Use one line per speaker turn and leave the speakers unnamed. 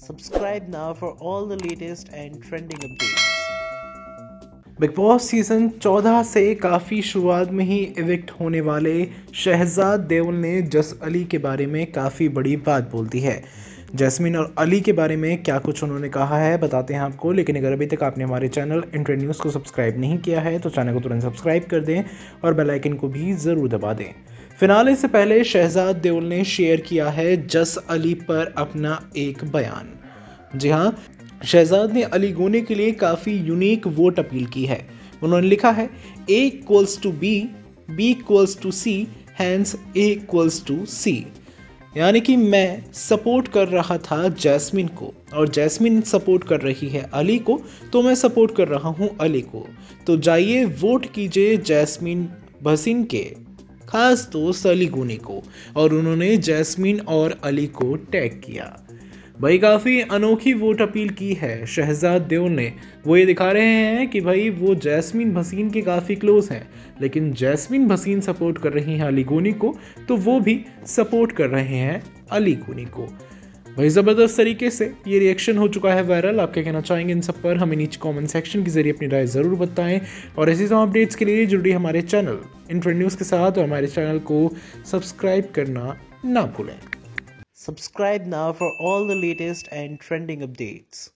Subscribe now for all the latest and trending updates. Big boss season 14 से काफ़ी शुरुआत में ही इविक्ट होने वाले शहजाद देओल ने जस अली के बारे में काफ़ी बड़ी बात बोल दी है। जैस्मिन और अली के बारे में क्या कुछ उन्होंने कहा है बताते हैं आपको, लेकिन अगर अभी तक आपने हमारे चैनल इंट्रेंड न्यूज़ को सब्सक्राइब नहीं किया है तो चैनल को तुरंत सब्सक्राइब कर दें और बेल आइकन को भी ज़रूर दबा दें। फिनाले से पहले शहजाद देओल ने शेयर किया है जस अली पर अपना एक बयान। जी हाँ, शहजाद ने अली गोने के लिए काफ़ी यूनिक वोट अपील की है। उन्होंने लिखा है A equals to B, B equals to C, hence A equals to C। यानी कि मैं सपोर्ट कर रहा था जैस्मिन को और जैस्मिन सपोर्ट कर रही है अली को, तो मैं सपोर्ट कर रहा हूँ अली को। तो जाइए वोट कीजिए जैस्मिन भसीन के खास दोस्त अली गोनी को। और उन्होंने जैस्मिन और अली को टैग किया। भाई काफ़ी अनोखी वोट अपील की है शहजाद देओल ने। वो ये दिखा रहे हैं कि भाई वो जैस्मिन भसीन के काफ़ी क्लोज हैं, लेकिन जैस्मिन भसीन सपोर्ट कर रही हैं अली गोनी को, तो वो भी सपोर्ट कर रहे हैं अली गोनी को। भाई ज़बरदस्त तरीके से ये रिएक्शन हो चुका है वायरल। आप क्या कहना चाहेंगे इन सब पर, हमें नीचे कमेंट सेक्शन के जरिए अपनी राय ज़रूर बताएं। और ऐसी तमाम अपडेट्स के लिए जुड़ी हमारे चैनल इंट्रेंड न्यूज़ के साथ और हमारे चैनल को सब्सक्राइब करना ना भूलें। Subscribe now for all the latest and trending updates.